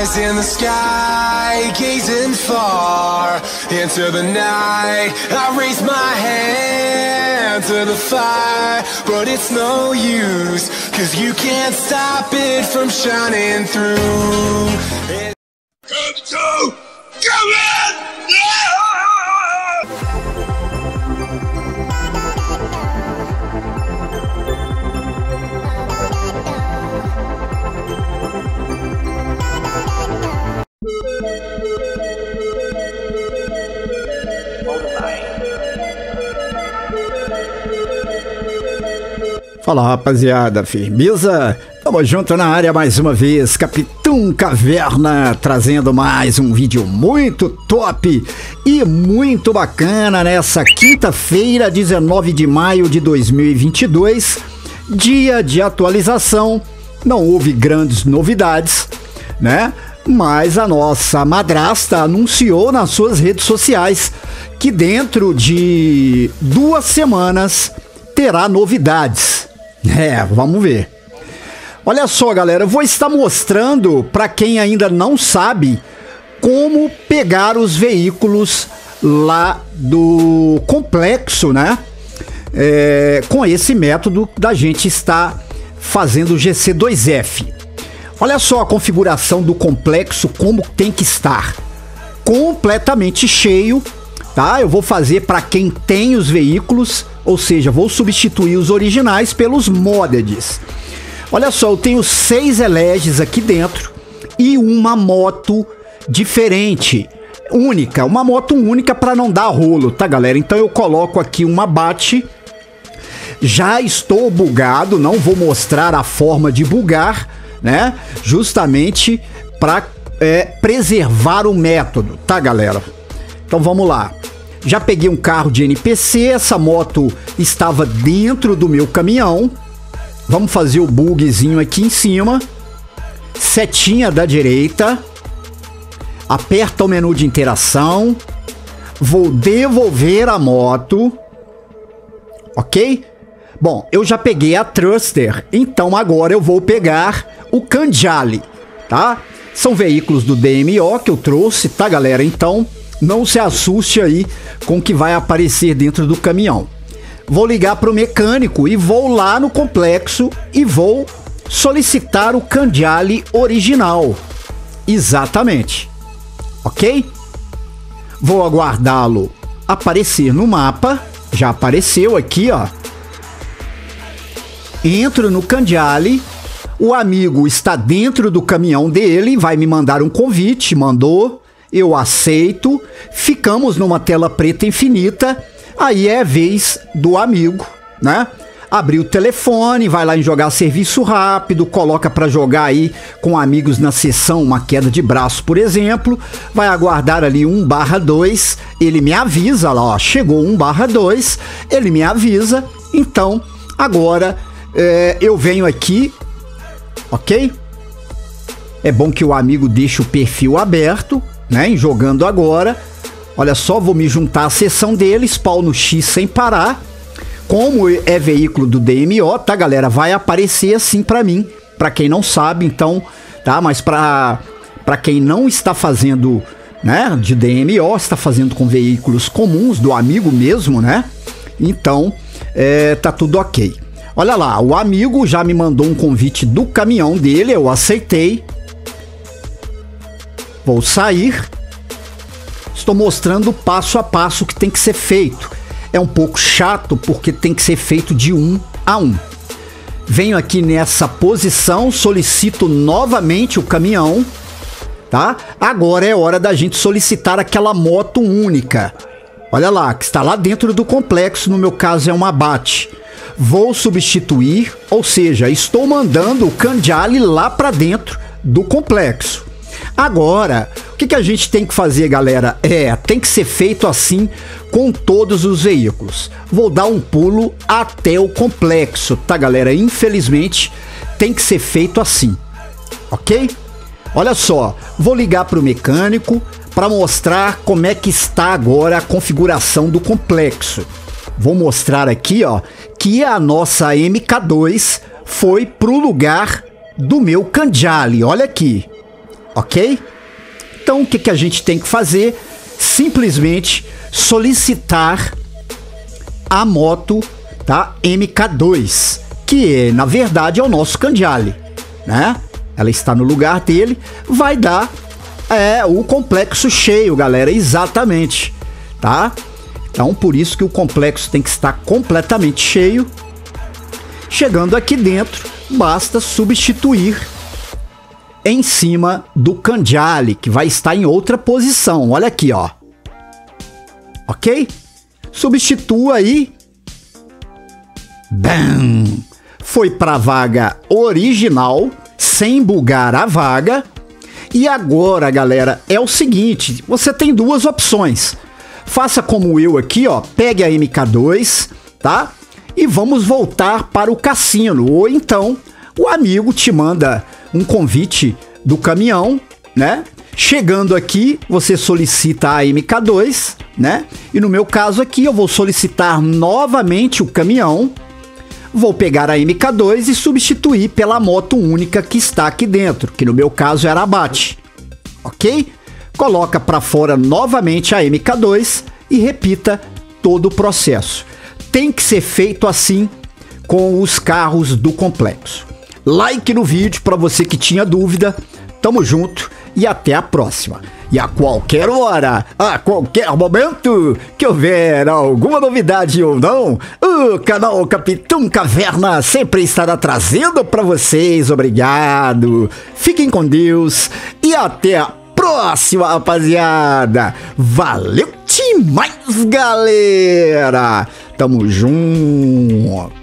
eyes in the sky, gazing far into the night. I raise my hand to the fire, but it's no use, 'cause you can't stop it from shining through. Come to, come in! Fala, rapaziada, firmeza? Tamo junto na área mais uma vez, Capitão Caverna, trazendo mais um vídeo muito top e muito bacana nessa quinta-feira, 19 de maio de 2022, dia de atualização. Não houve grandes novidades, né? Mas a nossa madrasta anunciou nas suas redes sociais que dentro de 2 semanas terá novidades. Vamos ver. Olha só, galera, eu vou estar mostrando para quem ainda não sabe como pegar os veículos lá do complexo, né? Com esse método da gente estar fazendo o GC2F. Olha só a configuração do complexo, como tem que estar. Completamente cheio, tá? Eu vou fazer para quem tem os veículos, ou seja, vou substituir os originais pelos moddeds. Olha só, eu tenho 6 eleges aqui dentro e uma moto diferente, única, uma moto única para não dar rolo, tá, galera? Então eu coloco aqui uma Bat. Já estou bugado, não vou mostrar a forma de bugar, né? Justamente para preservar o método, tá, galera? Então vamos lá. Já peguei um carro de NPC, essa moto estava dentro do meu caminhão. Vamos fazer o bugzinho aqui em cima. Setinha da direita. Aperta o menu de interação. Vou devolver a moto. Ok? Bom, eu já peguei a Thruster, então agora eu vou pegar o Khanjali, tá? São veículos do DMO que eu trouxe, tá, galera? Então não se assuste aí com o que vai aparecer dentro do caminhão. Vou ligar para o mecânico e vou lá no complexo e vou solicitar o Khanjali original. Exatamente. Ok? Vou aguardá-lo aparecer no mapa. Já apareceu aqui, ó. Entro no Khanjali. O amigo está dentro do caminhão dele, vai me mandar um convite, mandou. Eu aceito, ficamos numa tela preta infinita, aí é a vez do amigo, né? Abrir o telefone, vai lá em jogar serviço rápido, coloca para jogar aí com amigos na sessão uma queda de braço, por exemplo, vai aguardar ali 1/2, ele me avisa lá, ó, chegou 1/2, ele me avisa, então agora eu venho aqui, ok? É bom que o amigo deixe o perfil aberto, né, em jogando agora. Olha só, vou me juntar à sessão dele, spawn no X sem parar. Como é veículo do DMO, tá, galera? Vai aparecer assim pra mim, pra quem não sabe, então, tá? Mas pra quem não está fazendo, né, de DMO, está fazendo com veículos comuns, do amigo mesmo, né? Então, tá tudo ok. Olha lá, o amigo já me mandou um convite do caminhão dele, eu aceitei. Vou sair. Estou mostrando passo a passo o que tem que ser feito. É um pouco chato porque tem que ser feito de 1 a 1. Venho aqui nessa posição, solicito novamente o caminhão, tá? Agora é hora da gente solicitar aquela moto única. Olha lá, que está lá dentro do complexo, no meu caso é uma Bat. Vou substituir, ou seja, estou mandando o Khanjali lá para dentro do complexo. Agora, o que a gente tem que fazer, galera? Tem que ser feito assim com todos os veículos. Vou dar um pulo até o complexo, tá, galera? Infelizmente, tem que ser feito assim, ok? Olha só, vou ligar para o mecânico para mostrar como é que está agora a configuração do complexo. Vou mostrar aqui, ó, que a nossa MK2 foi pro lugar do meu Khanjali. Olha aqui. ok? Então o que a gente tem que fazer? Simplesmente solicitar a moto, tá? MK2, que na verdade é o nosso Candiale, né? Ela está no lugar dele, vai dar o complexo cheio, galera, exatamente, tá? Então por isso que o complexo tem que estar completamente cheio. Chegando aqui dentro, basta substituir em cima do Candiale, que vai estar em outra posição. Olha aqui, ó. Ok? Substitua aí. Bam! Foi para a vaga original, sem bugar a vaga. E agora, galera, é o seguinte, você tem duas opções. Faça como eu aqui, ó, pegue a MK2, tá? E vamos voltar para o cassino. Ou então, o amigo te manda um convite do caminhão, né? Chegando aqui, você solicita a MK2, né? E no meu caso aqui, eu vou solicitar novamente o caminhão. Vou pegar a MK2 e substituir pela moto única que está aqui dentro, que no meu caso era a Bat, ok? Coloca para fora novamente a MK2 e repita todo o processo. Tem que ser feito assim com os carros do complexo. Like no vídeo para você que tinha dúvida. Tamo junto e até a próxima. E a qualquer hora, a qualquer momento que houver alguma novidade ou não, o canal Capitão Caverna sempre estará trazendo para vocês. Obrigado, fiquem com Deus e até a próxima, rapaziada. Valeu demais, galera. Tamo junto.